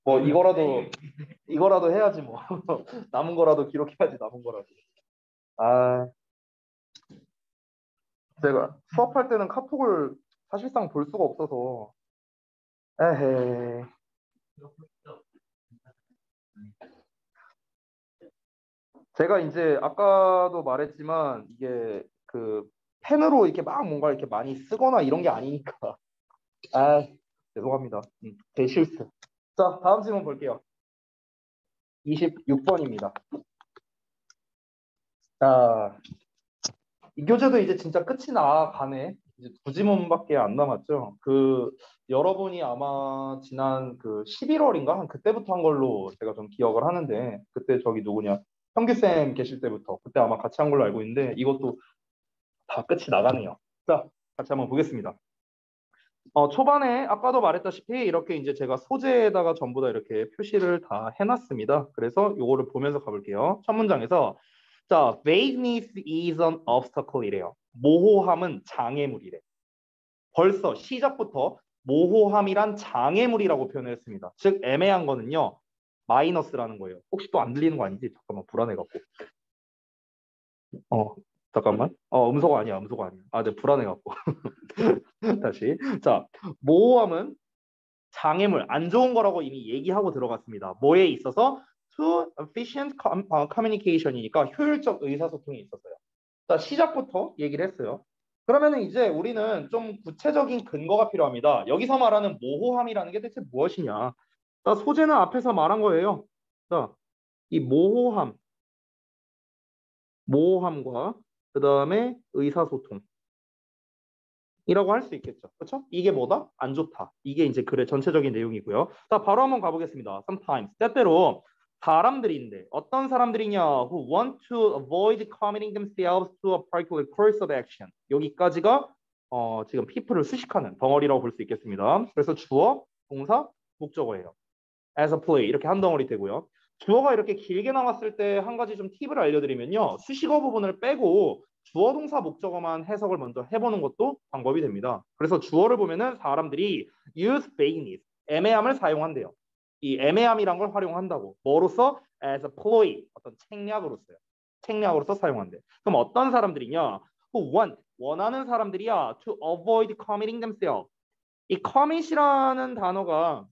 뭐 이거라도 해야지 뭐. 남은 거라도 기록해야지 남은 거라도. 아, 제가 수업할 때는 카톡을 사실상 볼 수가 없어서. 에헤이. 제가 이제 아까도 말했지만 이게 그 펜으로 이렇게 막 뭔가 이렇게 많이 쓰거나 이런 게 아니니까. 아, 죄송합니다. 제 실수. 자, 다음 질문 볼게요. 26번입니다. 자, 이 교재도 이제 진짜 끝이 나가네. 이제 두 지문밖에 안 남았죠. 그 여러분이 아마 지난 그 11월인가 한 그때부터 한 걸로 제가 좀 기억을 하는데, 그때 저기 누구냐 형규쌤 계실 때부터 그때 아마 같이 한 걸로 알고 있는데, 이것도 다 끝이 나가네요. 자, 같이 한번 보겠습니다. 초반에 아까도 말했다시피 이렇게 이제 제가 소재에다가 전부 다 이렇게 표시를 다 해놨습니다. 그래서 요거를 보면서 가볼게요. 첫 문장에서 자, vagueness is an obstacle이래요. 모호함은 장애물이래. 벌써 시작부터 모호함이란 장애물이라고 표현을 했습니다. 즉 애매한 거는요, 마이너스라는 거예요. 혹시 또 안 들리는 거 아니지? 잠깐만, 불안해갖고. 어, 잠깐만. 음소거 아니야, 음소거 아니야. 아, 네, 불안해갖고. 다시. 자, 모호함은 장애물, 안 좋은 거라고 이미 얘기하고 들어갔습니다. 뭐에 있어서? To efficient communication이니까 효율적 의사소통이 있었어요. 자, 시작부터 얘기를 했어요. 그러면 이제 우리는 좀 구체적인 근거가 필요합니다. 여기서 말하는 모호함이라는 게 대체 무엇이냐? 자, 소재는 앞에서 말한 거예요. 자, 이 모호함과 그 다음에 의사소통. 이라고 할 수 있겠죠. 그렇죠? 이게 뭐다? 안 좋다. 이게 이제 글의 전체적인 내용이고요. 자, 바로 한번 가보겠습니다. Sometimes. 때때로 사람들인데 어떤 사람들이냐? Who want to avoid committing themselves to a particular course of action. 여기까지가 지금 people을 수식하는 덩어리라고 볼 수 있겠습니다. 그래서 주어, 동사, 목적어예요. As a play 이렇게 한 덩어리 되고요. 주어가 이렇게 길게 나왔을 때 한 가지 좀 팁을 알려드리면요. 수식어 부분을 빼고 주어 동사 목적어만 해석을 먼저 해보는 것도 방법이 됩니다. 그래서 주어를 보면은 사람들이 use vagueness, 애매함을 사용한대요. 이 애매함이란 걸 활용한다고. 뭐로서? As a ploy, 어떤 책략으로서요. 책략으로서 사용한대. 그럼 어떤 사람들이냐? Who want, 원하는 사람들이야. To avoid committing themselves. 이 commit이라는 단어가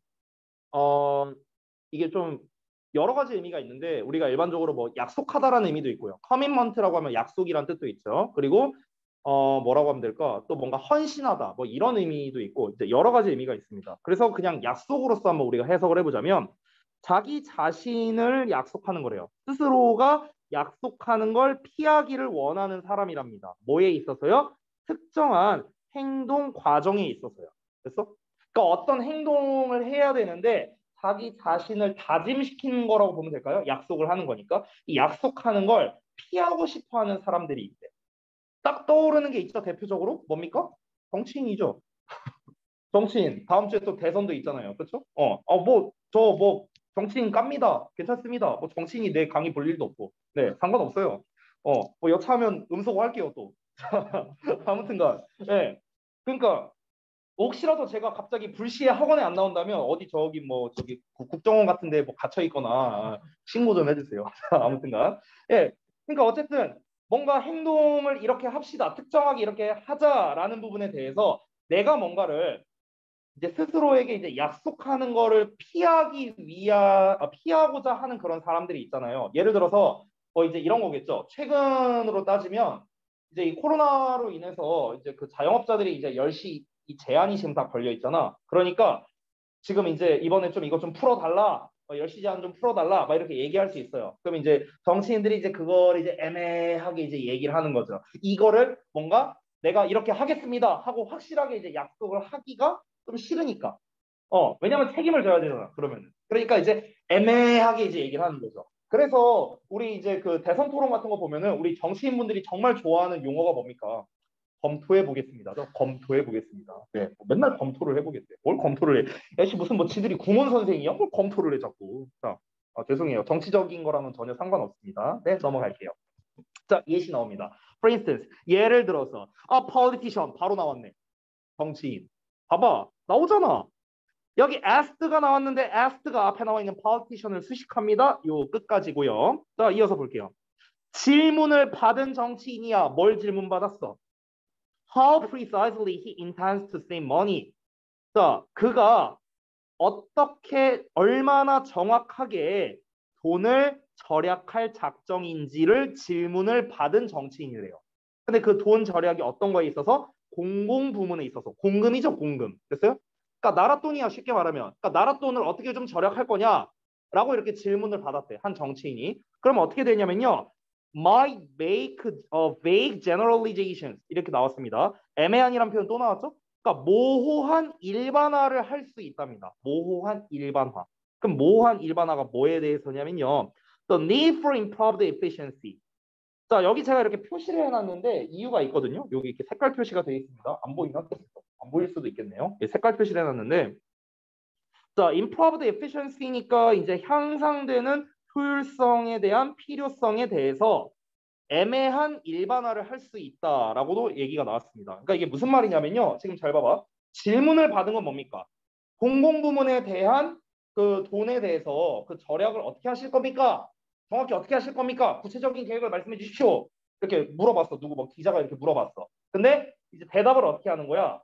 이게 좀 여러 가지 의미가 있는데, 우리가 일반적으로 뭐 약속하다라는 의미도 있고요. 커밋먼트라고 하면 약속이란 뜻도 있죠. 그리고 뭐라고 하면 될까? 또 뭔가 헌신하다 뭐 이런 의미도 있고, 이제 여러 가지 의미가 있습니다. 그래서 그냥 약속으로서 한번 우리가 해석을 해보자면 자기 자신을 약속하는 거래요. 스스로가 약속하는 걸 피하기를 원하는 사람이랍니다. 뭐에 있어서요? 특정한 행동 과정에 있어서요. 그래서 그러니까 어떤 행동을 해야 되는데 자기 자신을 다짐시키는 거라고 보면 될까요? 약속을 하는 거니까. 이 약속하는 걸 피하고 싶어 하는 사람들이 있대. 딱 떠오르는 게 있죠, 대표적으로. 뭡니까? 정치인이죠. 정치인. 다음 주에 또 대선도 있잖아요. 그렇죠? 정치인 깝니다. 괜찮습니다. 뭐 정치인이 내 강의 볼 일도 없고. 네, 상관없어요. 뭐 여차하면 음소거 할게요, 또. 아무튼간. 네. 그러니까 혹시라도 제가 갑자기 불시에 학원에 안 나온다면 어디 저기 뭐 저기 국정원 같은데 뭐 갇혀 있거나 신고 좀 해주세요. 아무튼간 예, 그러니까 어쨌든 뭔가 행동을 이렇게 합시다, 특정하게 이렇게 하자라는 부분에 대해서 내가 뭔가를 이제 스스로에게 이제 약속하는 거를 피하고자 하는 그런 사람들이 있잖아요. 예를 들어서 뭐 이제 이런 거겠죠. 최근으로 따지면 이제 이 코로나로 인해서 이제 그 자영업자들이 이제 10시 이 제한이 지금 다 걸려 있잖아. 그러니까 지금 이제 이번에 좀 이거 좀 풀어달라. 10시 제한 좀 풀어달라. 막 이렇게 얘기할 수 있어요. 그럼 이제 정치인들이 이제 그걸 이제 애매하게 이제 얘기를 하는 거죠. 이거를 뭔가 내가 이렇게 하겠습니다 하고 확실하게 이제 약속을 하기가 좀 싫으니까. 왜냐면 책임을 져야 되잖아. 그러면. 그러니까 이제 애매하게 이제 얘기를 하는 거죠. 그래서 우리 이제 그 대선 토론 같은 거 보면은 우리 정치인분들이 정말 좋아하는 용어가 뭡니까? 검토해 보겠습니다. 검토해 보겠습니다. 네, 맨날 검토를 해보겠대. 뭘 검토를 해? 애씨 무슨 뭐 지들이 국문 선생이야? 뭘 검토를 해 자꾸. 자, 죄송해요. 정치적인 거랑은 전혀 상관없습니다. 네, 넘어갈게요. 자, 예시 나옵니다. For instance, 예를 들어서 politician 바로 나왔네. 정치인. 봐봐, 나오잖아. 여기 asked가 나왔는데 asked가 앞에 나와 있는 politician을 수식합니다. 요 끝까지고요. 자, 이어서 볼게요. 질문을 받은 정치인이야. 뭘 질문받았어? How precisely he intends to save money. 자, 그가 어떻게 얼마나 정확하게 돈을 절약할 작정인지를 질문을 받은 정치인이래요. 근데 그 돈 절약이 어떤 거에 있어서? 공공 부문에 있어서. 공금이죠, 공금. 됐어요? 그러니까 나라 돈이야, 쉽게 말하면. 그러니까 나라 돈을 어떻게 좀 절약할 거냐라고 이렇게 질문을 받았대, 한 정치인이. 그러면 어떻게 되냐면요. might make vague generalizations 이렇게 나왔습니다. 애매한이란 표현 또 나왔죠? 그러니까 모호한 일반화를 할 수 있답니다. 모호한 일반화. 그럼 모호한 일반화가 뭐에 대해서냐면요. The need for improved efficiency. 자, 여기 제가 이렇게 표시를 해놨는데 이유가 있거든요. 여기 이렇게 색깔 표시가 되어 있습니다. 안 보이나? 안 보일 수도 있겠네요. 색깔 표시를 해놨는데, 자, improved efficiency니까 이제 향상되는 효율성에 대한 필요성에 대해서 애매한 일반화를 할 수 있다라고도 얘기가 나왔습니다. 그러니까 이게 무슨 말이냐면요. 지금 잘 봐봐. 질문을 받은 건 뭡니까? 공공부문에 대한 그 돈에 대해서 그 절약을 어떻게 하실 겁니까? 정확히 어떻게 하실 겁니까? 구체적인 계획을 말씀해 주십시오. 이렇게 물어봤어. 누구 뭐 기자가 이렇게 물어봤어. 근데 이제 대답을 어떻게 하는 거야?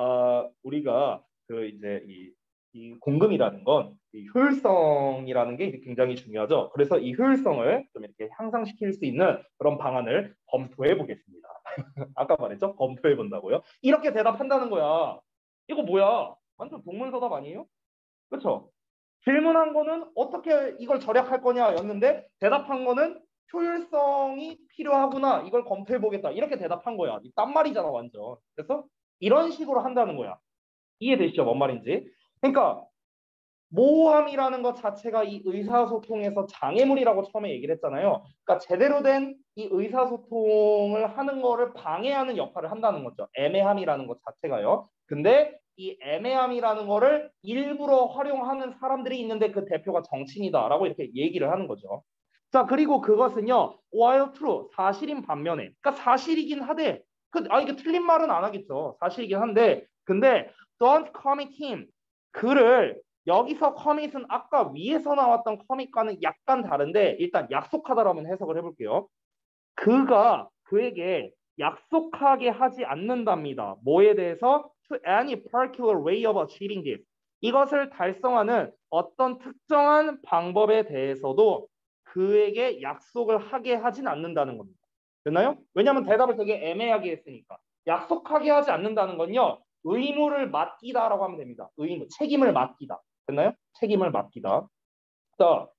우리가 그 이제 이 공금이라는 건 이 효율성이라는 게 이제 굉장히 중요하죠. 그래서 이 효율성을 좀 이렇게 향상시킬 수 있는 그런 방안을 검토해 보겠습니다. 아까 말했죠? 검토해 본다고요. 이렇게 대답한다는 거야. 이거 뭐야? 완전 동문서답 아니에요? 그렇죠? 질문한 거는 어떻게 이걸 절약할 거냐였는데 대답한 거는 효율성이 필요하구나. 이걸 검토해 보겠다. 이렇게 대답한 거야. 딴 말이잖아, 완전. 그래서 이런 식으로 한다는 거야. 이해되시죠? 뭔 말인지? 그러니까 모호함이라는 것 자체가 이 의사소통에서 장애물이라고 처음에 얘기를 했잖아요. 그러니까 제대로 된 이 의사소통을 하는 거를 방해하는 역할을 한다는 거죠. 애매함이라는 것 자체가요. 근데 이 애매함이라는 거를 일부러 활용하는 사람들이 있는데 그 대표가 정치인이다라고 이렇게 얘기를 하는 거죠. 자, 그리고 그것은요. while true, 사실인 반면에. 그러니까 사실이긴 하되 이게 틀린 말은 안 하겠죠. 사실이긴 한데 근데 don't commit him. 그를 여기서 커밋은 아까 위에서 나왔던 커밋과는 약간 다른데 일단 약속하다라면 해석을 해볼게요. 그가 그에게 약속하게 하지 않는답니다. 뭐에 대해서? To any particular way of achieving this. 이것을 달성하는 어떤 특정한 방법에 대해서도 그에게 약속을 하게 하진 않는다는 겁니다. 됐나요? 왜냐하면 대답을 되게 애매하게 했으니까. 약속하게 하지 않는다는 건요. 의무를 맡기다라고 하면 됩니다. 의무, 책임을 맡기다. 됐나요? 책임을 맡기다. 자,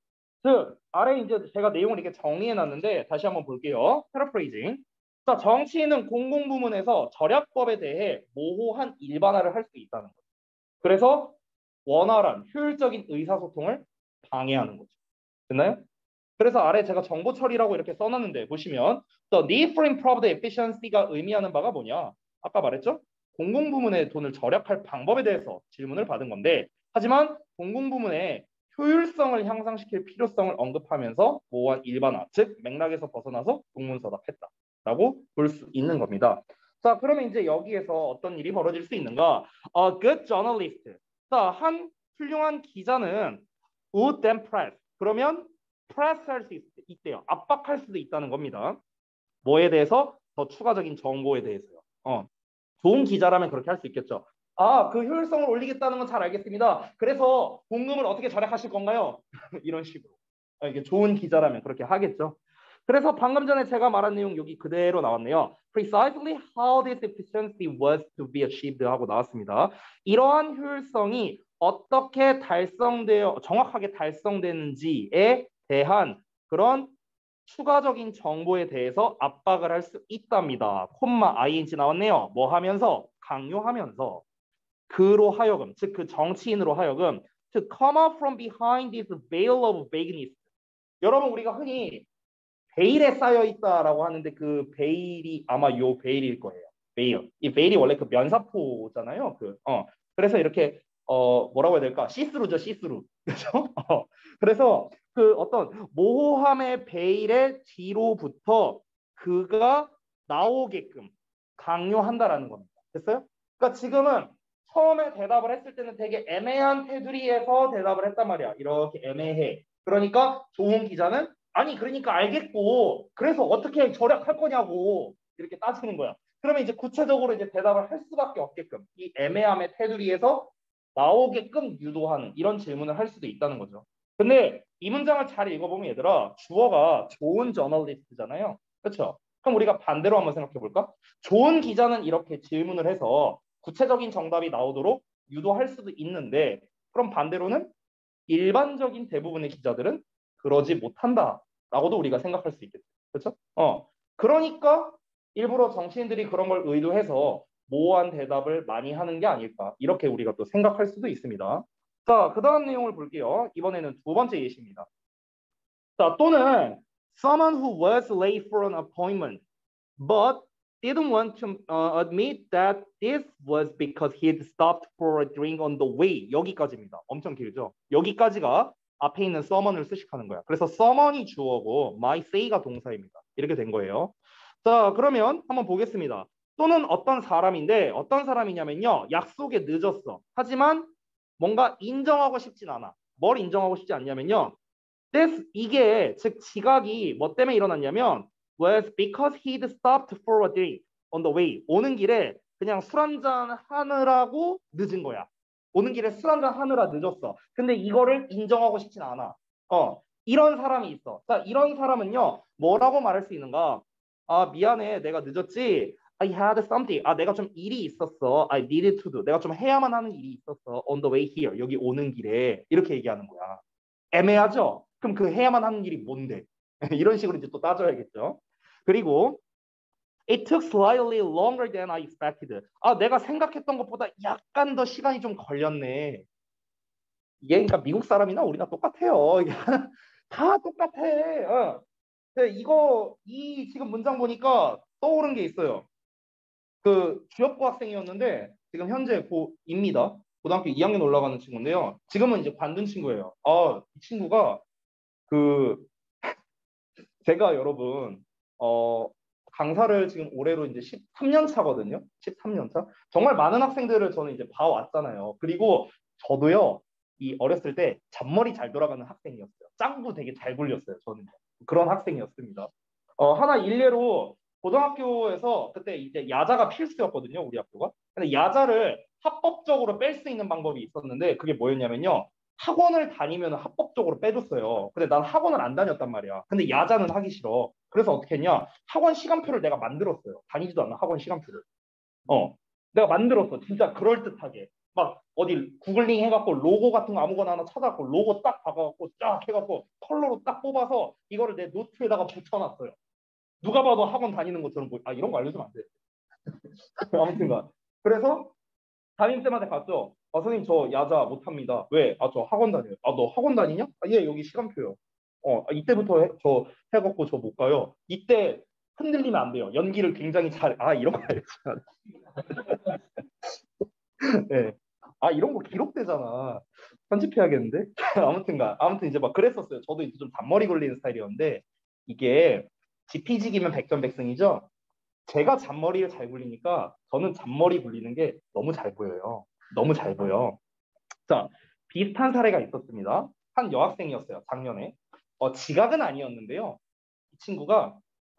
아래 이제 제가 내용을 이렇게 정리해 놨는데 다시 한번 볼게요. 패러프레이징. 자, 정치인은 공공부문에서 절약법에 대해 모호한 일반화를 할 수 있다는 거죠. 그래서 원활한 효율적인 의사소통을 방해하는 거죠. 됐나요? 그래서 아래 제가 정보 처리라고 이렇게 써놨는데 보시면 the need for improved efficiency가 의미하는 바가 뭐냐? 아까 말했죠? 공공부문의 돈을 절약할 방법에 대해서 질문을 받은 건데 하지만 공공부문의 효율성을 향상시킬 필요성을 언급하면서 모호한 일반화, 즉 맥락에서 벗어나서 동문서답했다라고 볼 수 있는 겁니다. 자, 그러면 이제 여기에서 어떤 일이 벌어질 수 있는가? A good journalist. 자, 한 훌륭한 기자는 would then press. 그러면 프레스할 수 있대요. 압박할 수도 있다는 겁니다. 뭐에 대해서? 더 추가적인 정보에 대해서요. 좋은 기자라면 그렇게 할 수 있겠죠. 그 효율성을 올리겠다는 건 잘 알겠습니다. 그래서 공금을 어떻게 절약하실 건가요? 이런 식으로. 이게 좋은 기자라면 그렇게 하겠죠. 그래서 방금 전에 제가 말한 내용 여기 그대로 나왔네요. Precisely how this efficiency was to be achieved 하고 나왔습니다. 이러한 효율성이 어떻게 정확하게 달성되는지에 대한 그런 추가적인 정보에 대해서 압박을 할 수 있답니다. 콤마 ing 나왔네요. 뭐 하면서? 강요하면서 그로 하여금, 즉 그 정치인으로 하여금 to come out from behind this veil of vagueness. 여러분 우리가 흔히 베일에 쌓여 있다라고 하는데 그 베일이 아마 요 베일일 거예요. 베일. 이 베일이 원래 그 면사포잖아요. 그래서 이렇게 뭐라고 해야 될까? 시스루죠, 시스루. 그렇죠? 그래서 그 어떤 모호함의 베일의 뒤로부터 그가 나오게끔 강요한다라는 겁니다. 됐어요? 그러니까 지금은 처음에 대답을 했을 때는 되게 애매한 테두리에서 대답을 했단 말이야. 이렇게 애매해. 그러니까 좋은 기자는 아니 그러니까 알겠고 그래서 어떻게 절약할 거냐고 이렇게 따지는 거야. 그러면 이제 구체적으로 이제 대답을 할 수밖에 없게끔 이 애매함의 테두리에서 나오게끔 유도하는 이런 질문을 할 수도 있다는 거죠. 근데 이 문장을 잘 읽어보면 얘들아 주어가 좋은 저널리스트잖아요. 그렇죠? 그럼 우리가 반대로 한번 생각해 볼까? 좋은 기자는 이렇게 질문을 해서 구체적인 정답이 나오도록 유도할 수도 있는데 그럼 반대로는 일반적인 대부분의 기자들은 그러지 못한다라고도 우리가 생각할 수 있겠죠. 그렇죠? 그러니까 일부러 정치인들이 그런 걸 의도해서 모호한 대답을 많이 하는 게 아닐까 이렇게 우리가 또 생각할 수도 있습니다. 자, 그 다음 내용을 볼게요. 이번에는 두 번째 예시입니다. 자, 또는 someone who was late for an appointment but didn't want to admit that this was because he'd stopped for a drink on the way. 여기까지입니다. 엄청 길죠? 여기까지가 앞에 있는 someone을 수식하는 거야. 그래서 someone이 주어고 might say가 동사입니다. 이렇게 된 거예요. 자, 그러면 한번 보겠습니다. 또는 어떤 사람인데 어떤 사람이냐면요. 약속에 늦었어. 하지만 뭔가 인정하고 싶진 않아. 뭘 인정하고 싶지 않냐면요. 이게 즉 지각이 뭐 때문에 일어났냐면 was because he'd stopped for a drink on the way. 오는 길에 그냥 술 한잔 하느라고 늦은 거야. 오는 길에 술 한잔 하느라 늦었어. 근데 이거를 인정하고 싶진 않아. 이런 사람이 있어. 자, 이런 사람은요. 뭐라고 말할 수 있는가? 아, 미안해. 내가 늦었지. I had something. 아, 내가 좀 일이 있었어. I needed to do. 내가 좀 해야만 하는 일이 있었어. On the way here. 여기 오는 길에. 이렇게 얘기하는 거야. 애매하죠? 그럼 그 해야만 하는 일이 뭔데? 이런 식으로 이제 또 따져야겠죠. 그리고 It took slightly longer than I expected. 아, 내가 생각했던 것보다 약간 더 시간이 좀 걸렸네. 이게 그러니까 미국 사람이나 우리나 똑같아요. 이게 다 똑같아. 근데 이 지금 문장 보니까 떠오른 게 있어요. 그 주엽고 학생이었는데 지금 현재 고2입니다. 고등학교 2학년 올라가는 친구인데요. 지금은 이제 관둔 친구예요. 이 친구가 그 제가 여러분 강사를 지금 올해로 이제 13년 차거든요. 13년 차. 정말 많은 학생들을 저는 이제 봐왔잖아요. 그리고 저도요. 이 어렸을 때 잔머리 잘 돌아가는 학생이었어요. 짱구 되게 잘 굴렸어요. 저는 그런 학생이었습니다. 하나 일례로 고등학교에서 그때 이제 야자가 필수였거든요. 우리 학교가. 근데 야자를 합법적으로 뺄 수 있는 방법이 있었는데 그게 뭐였냐면요. 학원을 다니면 합법적으로 빼줬어요. 근데 난 학원을 안 다녔단 말이야. 근데 야자는 하기 싫어. 그래서 어떻게 했냐? 학원 시간표를 내가 만들었어요. 다니지도 않는 학원 시간표를. 내가 만들었어. 진짜 그럴듯하게. 막 어디 구글링 해갖고 로고 같은 거 아무거나 하나 찾아갖고 로고 딱 박아갖고 쫙 해갖고 컬러로 딱 뽑아서 이거를 내 노트에다가 붙여놨어요. 누가 봐도 학원 다니는 것처럼 이런 거 알려주면 안 돼. 아무튼가. 그래서 담임쌤한테 갔죠. 선생님 저 야자 못합니다. 왜? 저 학원 다녀요. 너 학원 다니냐? 예, 여기 시간표요. 이때부터 저 해갖고 저 못 가요. 이때 흔들리면 안 돼요. 연기를 굉장히 이런 거 알려줘야 네. 이런 거 기록되잖아. 편집해야겠는데? 아무튼 이제 막 그랬었어요. 저도 이제 좀 잔머리 굴리는 스타일이었는데 이게 지피지기면 백전백승이죠. 제가 잔머리를 잘 굴리니까 저는 잔머리 굴리는 게 너무 잘 보여요. 너무 잘 보여. 자, 비슷한 사례가 있었습니다. 한 여학생이었어요. 작년에. 지각은 아니었는데요. 이 친구가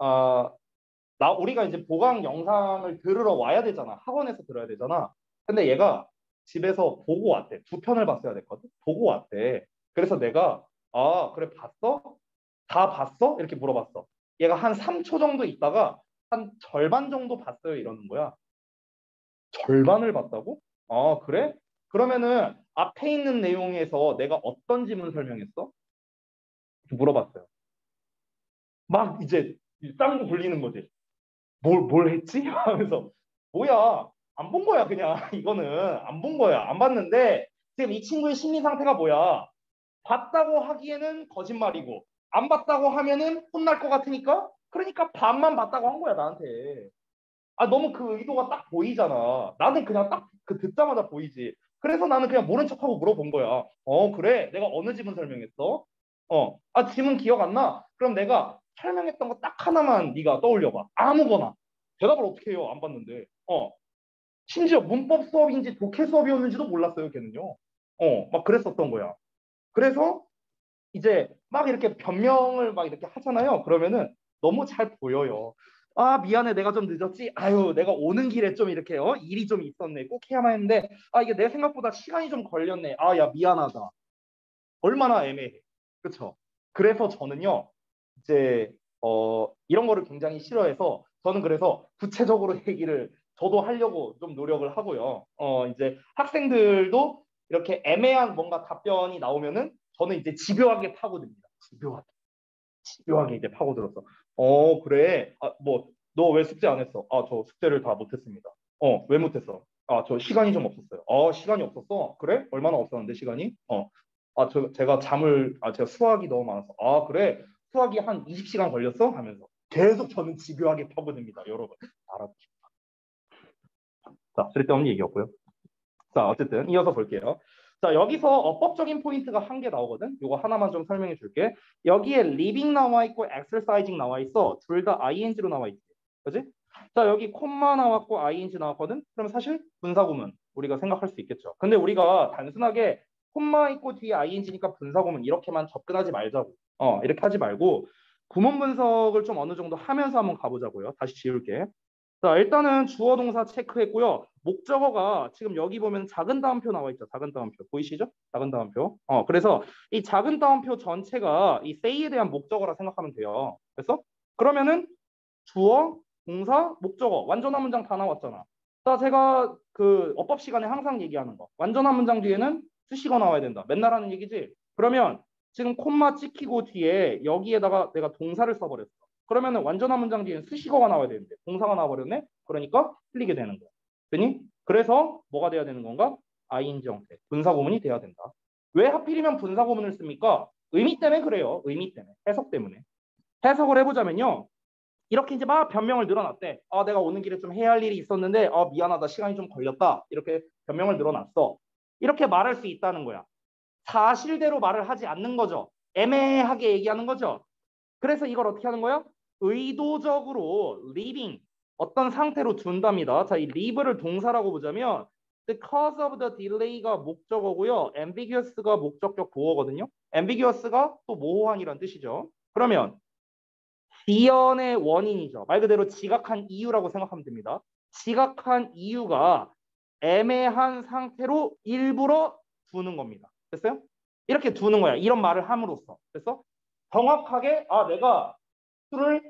우리가 이제 보강 영상을 들으러 와야 되잖아. 학원에서 들어야 되잖아. 근데 얘가 집에서 보고 왔대. 두 편을 봤어야 됐거든. 보고 왔대. 그래서 내가 그래 봤어? 다 봤어? 이렇게 물어봤어. 얘가 한 3초 정도 있다가 한 절반 정도 봤어요. 이러는 거야. 절반을 봤다고? 그래? 그러면은 앞에 있는 내용에서 내가 어떤 지문 설명했어? 이렇게 물어봤어요. 막 이제 쌍구 굴리는 거지. 뭘 했지? 하면서 뭐야? 안 본 거야 그냥 이거는 안 본 거야. 안 봤는데 지금 이 친구의 심리 상태가 뭐야? 봤다고 하기에는 거짓말이고 안 봤다고 하면은 혼날 것 같으니까 그러니까 반만 봤다고 한 거야 나한테. 너무 그 의도가 딱 보이잖아. 나는 그냥 딱 그 듣자마자 보이지. 그래서 나는 그냥 모른 척하고 물어본 거야. 그래? 내가 어느 지문 설명했어? 지문 기억 안 나? 그럼 내가 설명했던 거 딱 하나만 네가 떠올려봐. 아무거나. 대답을 어떻게 해요? 안 봤는데. 심지어 문법 수업인지 독해 수업이었는지도 몰랐어요, 걔는요. 막 그랬었던 거야. 그래서 이제 막 이렇게 변명을 막 이렇게 하잖아요. 그러면은 너무 잘 보여요. 아, 미안해. 내가 좀 늦었지. 아유, 내가 오는 길에 좀 이렇게 일이 좀 있었네. 꼭 해야만 했는데 아, 이게 내 생각보다 시간이 좀 걸렸네. 아, 야, 미안하다. 얼마나 애매해. 그렇죠? 그래서 저는요. 이제 이런 거를 굉장히 싫어해서 저는 그래서 구체적으로 얘기를 저도 하려고 좀 노력을 하고요. 이제 학생들도 이렇게 애매한 뭔가 답변이 나오면은 저는 이제 집요하게 파고듭니다. 집요하게 이제 파고들어서 그래. 아, 뭐 너 왜 숙제 안 했어? 아, 저 숙제를 다 못했습니다. 왜 못했어? 아, 저 시간이 좀 없었어요. 시간이 없었어? 그래? 얼마나 없었는데 시간이? 제가 수학이 너무 많아서. 아, 그래? 수학이 한 20시간 걸렸어? 하면서 계속 저는 집요하게 파고듭니다. 여러분. 알아두십시오. 자, 쓸데없는 얘기였고요. 자, 어쨌든 이어서 볼게요. 자, 여기서 어법적인 포인트가 한 개 나오거든. 이거 하나만 좀 설명해 줄게. 여기에 living 나와 있고 exercising 나와 있어. 둘 다 ing로 나와 있지. 그지? 자, 여기 콤마 나왔고 ing 나왔거든. 그럼 사실 분사구문 우리가 생각할 수 있겠죠. 근데 우리가 단순하게 콤마 있고 뒤에 ing니까 분사구문 이렇게만 접근하지 말자고. 이렇게 하지 말고 구문 분석을 좀 어느 정도 하면서 한번 가보자고요. 다시 지울게. 자, 일단은 주어 동사 체크했고요. 목적어가 지금 여기 보면 작은 따옴표 나와 있죠. 작은 따옴표. 보이시죠? 작은 따옴표. 그래서 이 작은 따옴표 전체가 이 say에 대한 목적어라 생각하면 돼요. 그래서 그러면은 주어, 동사, 목적어 완전한 문장 다 나왔잖아. 자, 제가 그 어법 시간에 항상 얘기하는 거. 완전한 문장 뒤에는 수식어 나와야 된다. 맨날 하는 얘기지. 그러면 지금 콤마 찍히고 뒤에 여기에다가 내가 동사를 써버렸어. 그러면은 완전한 문장 뒤에는 수식어가 나와야 되는데 동사가 나와버렸네. 그러니까 틀리게 되는 거야. 되니? 그래서 뭐가 돼야 되는 건가? ing 형태. 분사구문이 돼야 된다. 왜 하필이면 분사구문을 씁니까? 의미 때문에 그래요. 의미 때문에. 해석 때문에. 해석을 해보자면요. 이렇게 이제 막 변명을 늘어놨대. 아, 내가 오는 길에 좀 해야 할 일이 있었는데, 미안하다. 시간이 좀 걸렸다. 이렇게 변명을 늘어놨어. 이렇게 말할 수 있다는 거야. 사실대로 말을 하지 않는 거죠. 애매하게 얘기하는 거죠. 그래서 이걸 어떻게 하는 거야? 의도적으로 leaving 어떤 상태로 둔답니다. 자, 이 leave를 동사라고 보자면 the cause of the delay가 목적어고요. ambiguous가 목적격 보어거든요. ambiguous가 또 모호한이란 뜻이죠. 그러면 지연의 원인이죠. 말 그대로 지각한 이유라고 생각하면 됩니다. 지각한 이유가 애매한 상태로 일부러 두는 겁니다. 됐어요? 이렇게 두는 거야. 이런 말을 함으로써. 됐어? 정확하게 내가 술을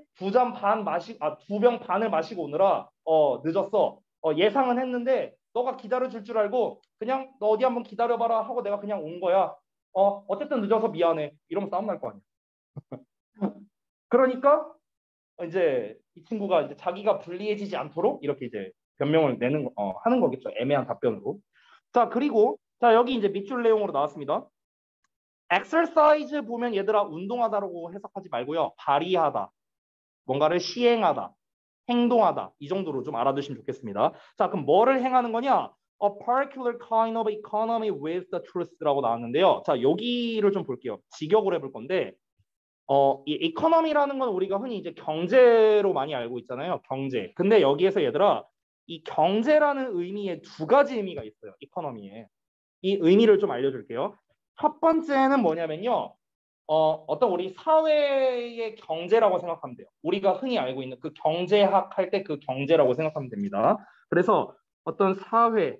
2병 반을 마시고 오느라 늦었어. 예상은 했는데 너가 기다려줄 줄 알고 그냥 너 어디 한번 기다려봐라 하고 내가 그냥 온 거야. 어쨌든 늦어서 미안해. 이러면 싸움 날 거 아니야. 그러니까 이제 이 친구가 이제 자기가 불리해지지 않도록 이렇게 이제 변명을 하는 거겠죠. 애매한 답변으로. 자, 그리고 자, 여기 이제 밑줄 내용으로 나왔습니다. exercise 보면 얘들아 운동하다라고 해석하지 말고요. 발휘하다. 뭔가를 시행하다. 행동하다. 이 정도로 좀 알아두시면 좋겠습니다. 자, 그럼 뭐를 행하는 거냐? A particular kind of economy with the truth라고 나왔는데요. 자, 여기를 좀 볼게요. 직역을 해볼 건데 이 이코노미라는 건 우리가 흔히 이제 경제로 많이 알고 있잖아요. 경제. 근데 여기에서 얘들아 이 경제라는 의미에 두 가지 의미가 있어요. 이코노미에. 이 의미를 좀 알려줄게요. 첫 번째는 뭐냐면요. 어떤 우리 사회의 경제라고 생각하면 돼요. 우리가 흔히 알고 있는 그 경제학 할 때 그 경제라고 생각하면 됩니다. 그래서 어떤 사회의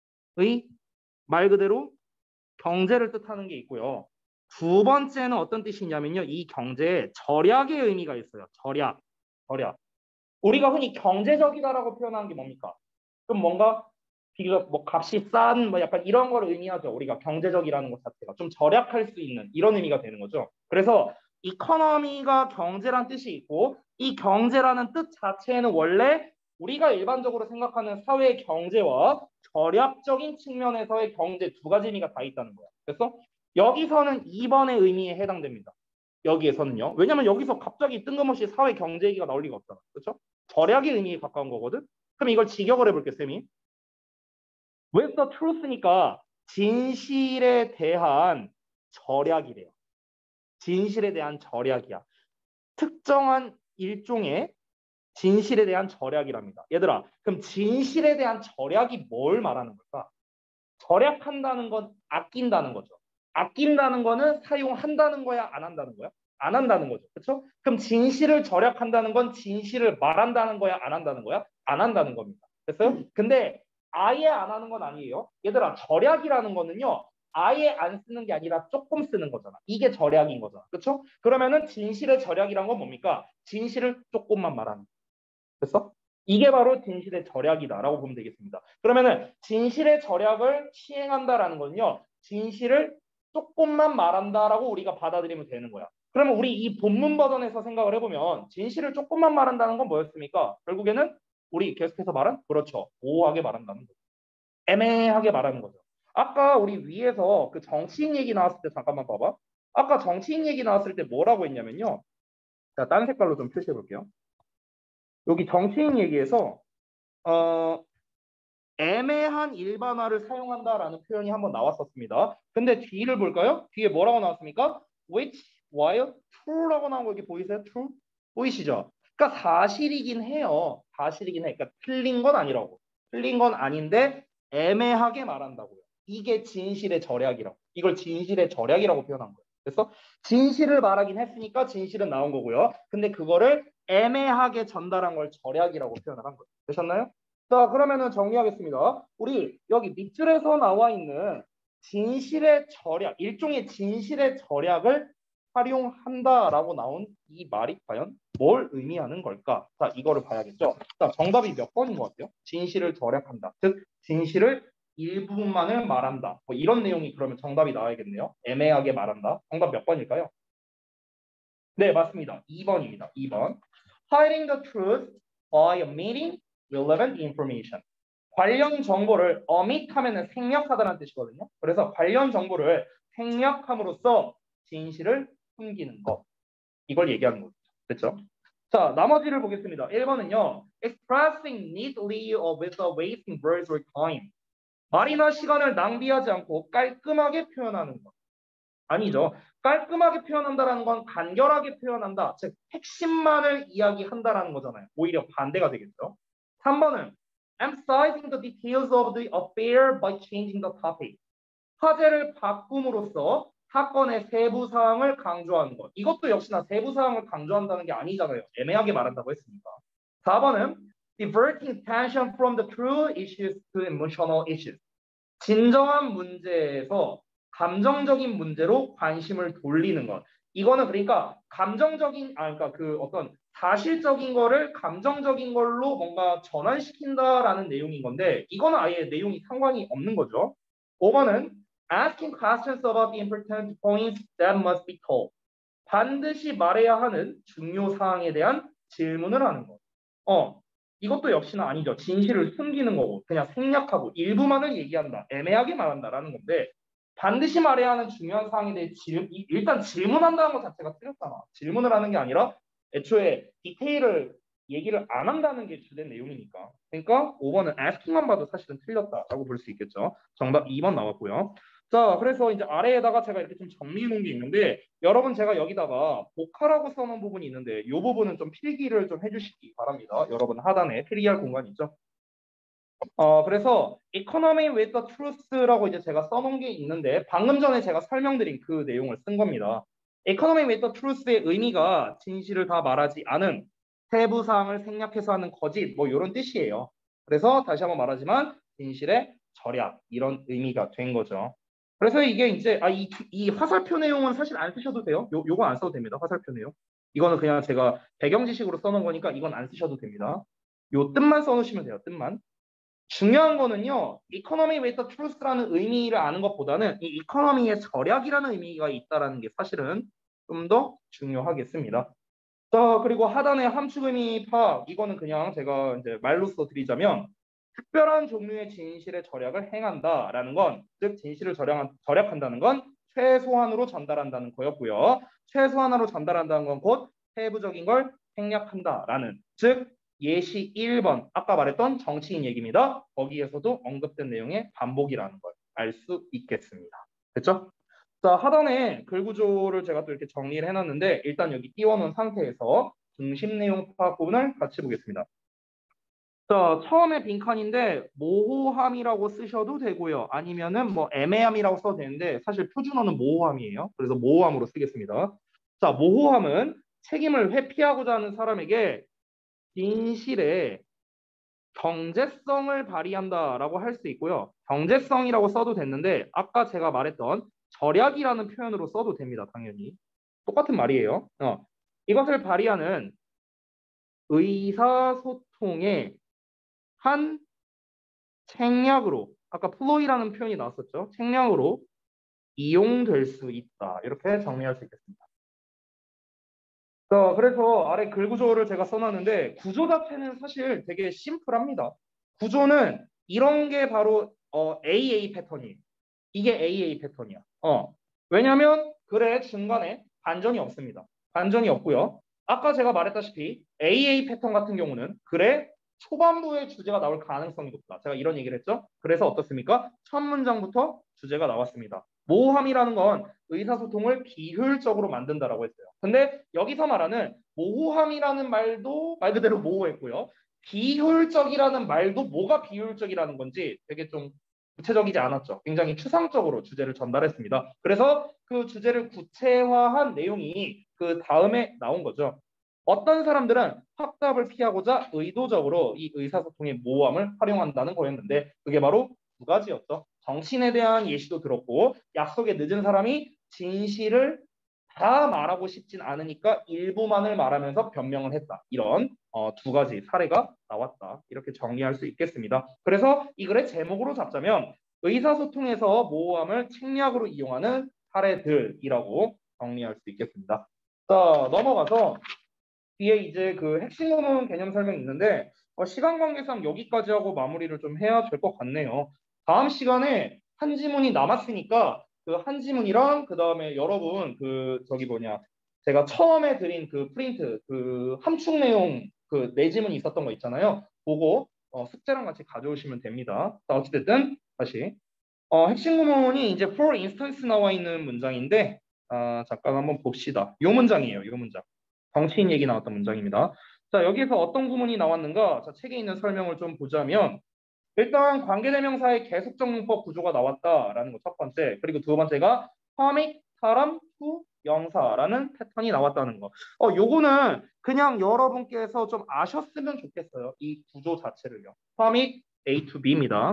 말 그대로 경제를 뜻하는 게 있고요. 두 번째는 어떤 뜻이냐면요. 이 경제에 절약의 의미가 있어요. 절약. 절약. 우리가 흔히 경제적이다라고 표현하는 게 뭡니까? 그럼 뭔가 비교적 뭐 값이 싼 뭐 약간 이런 걸 의미하죠. 우리가 경제적이라는 것 자체가 좀 절약할 수 있는 이런 의미가 되는 거죠. 그래서 이코노미가 경제란 뜻이 있고 이 경제라는 뜻 자체에는 원래 우리가 일반적으로 생각하는 사회 경제와 절약적인 측면에서의 경제 두 가지 의미가 다 있다는 거예요. 그래서 여기서는 2번의 의미에 해당됩니다. 여기에서는요. 왜냐면 여기서 갑자기 뜬금없이 사회 경제 얘기가 나올 리가 없잖아. 그렇죠? 절약의 의미에 가까운 거거든. 그럼 이걸 직역을 해볼게, 쌤이. with the truth니까 진실에 대한 절약이래요. 진실에 대한 절약이야. 특정한 일종의 진실에 대한 절약이랍니다. 얘들아, 그럼 진실에 대한 절약이 뭘 말하는 걸까? 절약한다는 건 아낀다는 거죠. 아낀다는 거는 사용한다는 거야, 안 한다는 거야? 안 한다는 거죠. 그렇죠? 그럼 진실을 절약한다는 건 진실을 말한다는 거야, 안 한다는 거야? 안 한다는 겁니다. 됐어요? 근데 아예 안 하는 건 아니에요. 얘들아, 절약이라는 거는요. 아예 안 쓰는 게 아니라 조금 쓰는 거잖아. 이게 절약인 거잖아. 그렇죠? 그러면은 진실의 절약이란 건 뭡니까? 진실을 조금만 말하는 거. 됐어? 이게 바로 진실의 절약이다라고 보면 되겠습니다. 그러면은 진실의 절약을 시행한다라는 건요. 진실을 조금만 말한다라고 우리가 받아들이면 되는 거야. 그러면 우리 이 본문 버전에서 생각을 해보면 진실을 조금만 말한다는 건 뭐였습니까? 결국에는 우리 계속해서 말한 그렇죠. 모호하게 말한다는 거죠. 애매하게 말하는 거죠. 아까 우리 위에서 그 정치인 얘기 나왔을 때 잠깐만 봐봐. 아까 정치인 얘기 나왔을 때 뭐라고 했냐면요. 자, 딴 색깔로 좀 표시해 볼게요. 여기 정치인 얘기에서 어, 애매한 일반화를 사용한다라는 표현이 한번 나왔었습니다. 근데 뒤를 볼까요? 뒤에 뭐라고 나왔습니까? Which, while, true라고 나온 거 여기 보이세요? True? 보이시죠? 그러니까 사실이긴 해요. 사실이긴 해. 그러니까 틀린 건 아니라고. 틀린 건 아닌데 애매하게 말한다고요. 이게 진실의 절약이라고. 이걸 진실의 절약이라고 표현한 거예요. 그래서 진실을 말하긴 했으니까 진실은 나온 거고요. 근데 그거를 애매하게 전달한 걸 절약이라고 표현을 한 거예요. 되셨나요? 자, 그러면은 정리하겠습니다. 우리 여기 밑줄에서 나와 있는 진실의 절약, 일종의 진실의 절약을 활용한다라고 나온 이 말이 과연 뭘 의미하는 걸까? 자, 이거를 봐야겠죠. 자, 정답이 몇 번인 것 같아요? 진실을 절약한다. 즉, 진실을 일부분만을 말한다. 뭐 이런 내용이 그러면 정답이 나와야겠네요. 애매하게 말한다. 정답 몇 번일까요? 네, 맞습니다. 2번입니다. 2번. Hiding the truth by omitting relevant information. 관련 정보를 omit하면 생략하다는 뜻이거든요. 그래서 관련 정보를 생략함으로써 진실을 숨기는 것. 이걸 얘기하는 거죠. 됐죠? 자, 나머지를 보겠습니다. 1번은요. Expressing neatly or without wasting words or time. 말이나 시간을 낭비하지 않고 깔끔하게 표현하는 것. 아니죠. 깔끔하게 표현한다는 건 간결하게 표현한다. 즉 핵심만을 이야기한다라는 거잖아요. 오히려 반대가 되겠죠. 3번은 emphasizing the details of the affair by changing the topic. 화제를 바꿈으로써 사건의 세부 사항을 강조하는 것. 이것도 역시나 세부 사항을 강조한다는 게 아니잖아요. 애매하게 말한다고 했으니까. 4번은 diverting attention from the true issues to emotional issues. 진정한 문제에서 감정적인 문제로 관심을 돌리는 것. 이거는 그러니까 감정적인, 그러니까 그 어떤 사실적인 거를 감정적인 걸로 뭔가 전환시킨다라는 내용인 건데, 이거는 아예 내용이 상관이 없는 거죠. 5번은 asking questions about the important points that must be told. 반드시 말해야 하는 중요 사항에 대한 질문을 하는 것. 이것도 역시나 아니죠. 진실을 숨기는 거고 그냥 생략하고 일부만을 얘기한다. 애매하게 말한다라는 건데 반드시 말해야 하는 중요한 사항에 대해 일단 질문한다는 것 자체가 틀렸잖아. 질문을 하는 게 아니라 애초에 디테일을 얘기를 안 한다는 게 주된 내용이니까. 그러니까 5번은 asking만 봐도 사실은 틀렸다라고 볼 수 있겠죠. 정답 2번 나왔고요. 자, 그래서 이제 아래에다가 제가 이렇게 좀 정리해 놓은 게 있는데 여러분 제가 여기다가 복화라고 써놓은 부분이 있는데 이 부분은 좀 필기를 좀 해주시기 바랍니다. 여러분 하단에 필기할 공간이 있죠. 그래서 economy with the truth라고 이제 제가 써놓은 게 있는데 방금 전에 제가 설명드린 그 내용을 쓴 겁니다. economy with the truth의 의미가 진실을 다 말하지 않은 세부 사항을 생략해서 하는 거짓 뭐 이런 뜻이에요. 그래서 다시 한번 말하지만 진실의 절약 이런 의미가 된 거죠. 그래서 이게 이제 이 화살표 내용은 사실 안 쓰셔도 돼요. 요거 안 써도 됩니다. 화살표 내용. 이거는 그냥 제가 배경 지식으로 써놓은 거니까 이건 안 쓰셔도 됩니다. 요 뜻만 써놓으시면 돼요. 뜻만. 중요한 거는요. economy with the truth라는 의미를 아는 것보다는 이 economy의 절약이라는 의미가 있다라는 게 사실은 좀 더 중요하겠습니다. 자, 그리고 하단의 함축 의미 파악 이거는 그냥 제가 이제 말로써 드리자면 특별한 종류의 진실의 절약을 행한다라는 건, 즉 진실을 절약한다는 건 최소한으로 전달한다는 거였고요. 최소한으로 전달한다는 건 곧 세부적인 걸 생략한다라는, 즉 예시 1번 아까 말했던 정치인 얘기입니다. 거기에서도 언급된 내용의 반복이라는 걸 알 수 있겠습니다. 됐죠? 자, 하단에 글 구조를 제가 또 이렇게 정리를 해놨는데 일단 여기 띄워놓은 상태에서 중심 내용 파악 부분을 같이 보겠습니다. 자, 처음에 빈칸인데 모호함이라고 쓰셔도 되고요. 아니면은 뭐 애매함이라고 써도 되는데 사실 표준어는 모호함이에요. 그래서 모호함으로 쓰겠습니다. 자, 모호함은 책임을 회피하고자 하는 사람에게 진실의 경제성을 발휘한다라고 할 수 있고요. 경제성이라고 써도 됐는데 아까 제가 말했던 절약이라는 표현으로 써도 됩니다. 당연히. 똑같은 말이에요. 이것을 발휘하는 의사소통의 한 책략으로 아까 플로이라는 표현이 나왔었죠. 책략으로 이용될 수 있다. 이렇게 정리할 수 있겠습니다. 자, 그래서 아래 글 구조를 제가 써놨는데 구조 자체는 사실 되게 심플합니다. 구조는 이런 게 바로 AA 패턴이에요. 이게 AA 패턴이야. 왜냐하면 글의 중간에 반전이 없습니다. 반전이 없고요. 아까 제가 말했다시피 AA 패턴 같은 경우는 글의 초반부에 주제가 나올 가능성이 높다. 제가 이런 얘기를 했죠. 그래서 어떻습니까? 첫 문장부터 주제가 나왔습니다. 모호함이라는 건 의사소통을 비효율적으로 만든다라고 했어요. 근데 여기서 말하는 모호함이라는 말도 말 그대로 모호했고요. 비효율적이라는 말도 뭐가 비효율적이라는 건지 되게 좀 구체적이지 않았죠. 굉장히 추상적으로 주제를 전달했습니다. 그래서 그 주제를 구체화한 내용이 그 다음에 나온 거죠. 어떤 사람들은 확답을 피하고자 의도적으로 이 의사소통의 모호함을 활용한다는 거였는데 그게 바로 두 가지였죠. 정신에 대한 예시도 들었고 약속에 늦은 사람이 진실을 다 말하고 싶진 않으니까 일부만을 말하면서 변명을 했다. 이런 두 가지 사례가 나왔다. 이렇게 정리할 수 있겠습니다. 그래서 이 글의 제목으로 잡자면 의사소통에서 모호함을 책략으로 이용하는 사례들이라고 정리할 수 있겠습니다. 자, 넘어가서 뒤에 이제 그 핵심 구문 개념 설명이 있는데 시간 관계상 여기까지 하고 마무리를 좀 해야 될 것 같네요. 다음 시간에 한 지문이 남았으니까 그 한 지문이랑 그 다음에 여러분 그 저기 뭐냐 제가 처음에 드린 그 프린트 그 함축 내용 그 네 지문이 있었던 거 있잖아요. 그거 숙제랑 같이 가져오시면 됩니다. 자, 어찌됐든 다시 핵심 구문이 이제 for instance 나와 있는 문장인데 잠깐 한번 봅시다. 요 문장이에요. 요 문장. 정치인 얘기 나왔던 문장입니다. 자, 여기에서 어떤 구문이 나왔는가? 자, 책에 있는 설명을 좀 보자면 일단 관계대명사의 계속적 문법 구조가 나왔다라는 거 첫 번째. 그리고 두 번째가 화믹, 사람, 후, 영사라는 패턴이 나왔다는 거. 요거는 그냥 여러분께서 좀 아셨으면 좋겠어요. 이 구조 자체를요. 화믹 A to B입니다.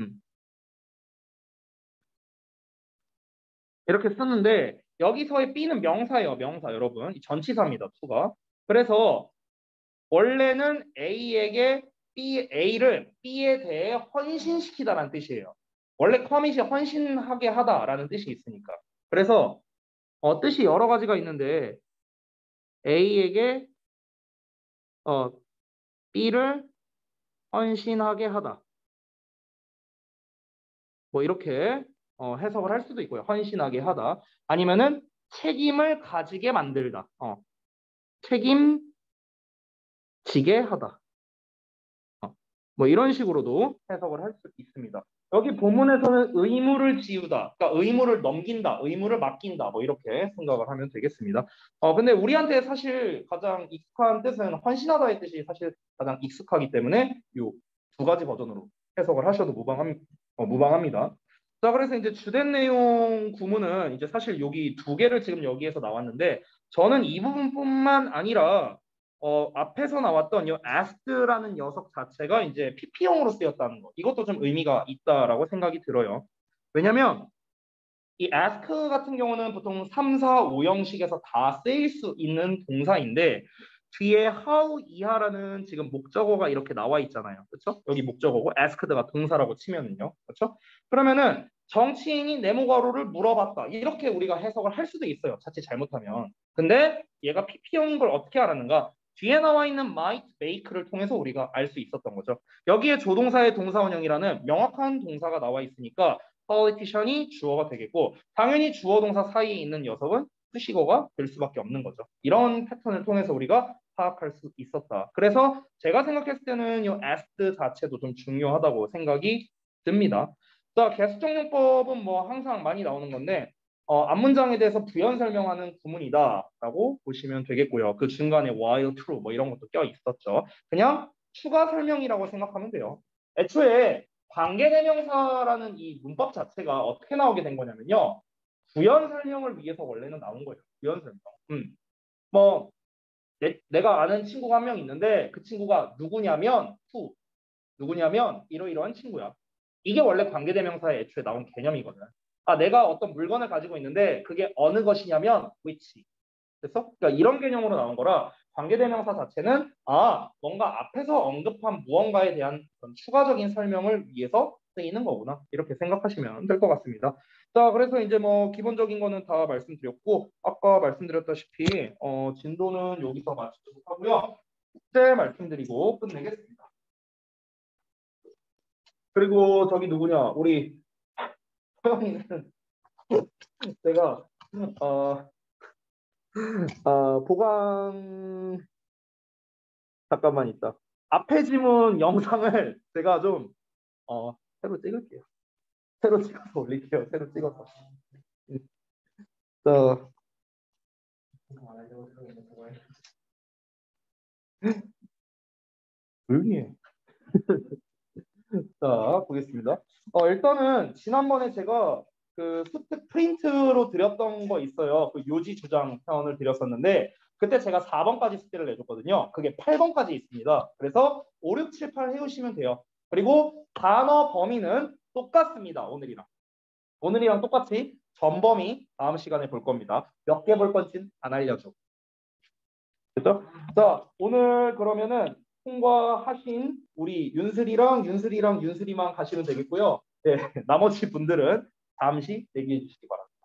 이렇게 쓰는데 여기서의 B는 명사예요. 명사 여러분. 이 전치사입니다. to가. 그래서 원래는 A에게 A를 B에 대해 헌신시키다라는 뜻이에요. 원래 커밋이 헌신하게 하다라는 뜻이 있으니까. 그래서 뜻이 여러 가지가 있는데 A에게 B를 헌신하게 하다. 뭐 이렇게 해석을 할 수도 있고요. 헌신하게 하다. 아니면은 책임을 가지게 만들다. 책임지게 하다. 뭐 이런 식으로도 해석을 할 수 있습니다. 여기 본문에서는 의무를 지우다, 그러니까 의무를 넘긴다, 의무를 맡긴다, 뭐 이렇게 생각을 하면 되겠습니다. 근데 우리한테 사실 가장 익숙한 뜻은 헌신하다의 뜻이 사실 가장 익숙하기 때문에 이 두 가지 버전으로 해석을 하셔도 무방합니다. 자, 그래서 이제 주된 내용 구문은 이제 사실 여기 두 개를 지금 여기에서 나왔는데 저는 이 부분뿐만 아니라 앞에서 나왔던 이 ask라는 녀석 자체가 이제 PP형으로 쓰였다는 거. 이것도 좀 의미가 있다라고 생각이 들어요. 왜냐면 이 ask 같은 경우는 보통 3, 4, 5형식에서 다 쓰일 수 있는 동사인데 뒤에 how 이하라는 지금 목적어가 이렇게 나와 있잖아요. 그렇죠? 여기 목적어고 asked가 동사라고 치면은요. 그렇죠? 그러면은 정치인이 네모가로를 물어봤다. 이렇게 우리가 해석을 할 수도 있어요. 자칫 잘못하면. 근데 얘가 PP형인 걸 어떻게 알았는가? 뒤에 나와 있는 might make를 통해서 우리가 알 수 있었던 거죠. 여기에 조동사의 동사원형이라는 명확한 동사가 나와 있으니까 politician이 주어가 되겠고 당연히 주어 동사 사이에 있는 녀석은 수식어가 될 수밖에 없는 거죠. 이런 패턴을 통해서 우리가 파악할 수 있었다. 그래서 제가 생각했을 때는 이 asked 자체도 좀 중요하다고 생각이 듭니다. 자, 계속적용법은 뭐 항상 많이 나오는 건데 앞문장에 대해서 부연 설명하는 구문이다라고 보시면 되겠고요. 그 중간에 while true 뭐 이런 것도 껴 있었죠. 그냥 추가 설명이라고 생각하면 돼요. 애초에 관계대명사라는 이 문법 자체가 어떻게 나오게 된 거냐면요. 부연 설명을 위해서 원래는 나온 거예요. 부연 설명. 뭐 내가 아는 친구가 한 명 있는데 그 친구가 누구냐면 who, 누구냐면 이러이러한 친구야. 이게 원래 관계대명사의 애초에 나온 개념이거든. 내가 어떤 물건을 가지고 있는데 그게 어느 것이냐면 which. 됐어? 그러니까 이런 개념으로 나온 거라 관계대명사 자체는 뭔가 앞에서 언급한 무언가에 대한 그런 추가적인 설명을 위해서 쓰이는 거구나. 이렇게 생각하시면 될 것 같습니다. 자, 그래서 이제 뭐 기본적인 거는 다 말씀드렸고 아까 말씀드렸다시피 진도는 여기서 마치도록 하고요. 숙제 말씀드리고 끝내겠습니다. 그리고 저기 누구냐? 우리 소영이는 제가 보강 잠깐만 있다. 앞에 지문 영상을 제가 좀 새로 찍을게요. 새로 찍어서 올릴게요. 새로 찍어서. 자, 조용히 해. 자, 보겠습니다. 일단은 지난번에 제가 그 수특 프린트로 드렸던 거 있어요. 그 요지 주장 편을 드렸었는데 그때 제가 4번까지 숙제를 내줬거든요. 그게 8번까지 있습니다. 그래서 5, 6, 7, 8 해오시면 돼요. 그리고 단어 범위는 똑같습니다. 오늘이랑 똑같이 전범위 다음 시간에 볼 겁니다. 몇 개 볼 건지는 안 알려줘. 그렇죠? 자, 오늘 그러면은 통과하신 우리 윤슬이랑 윤슬이만 가시면 되겠고요. 네, 나머지 분들은 잠시 대기해 주시기 바랍니다.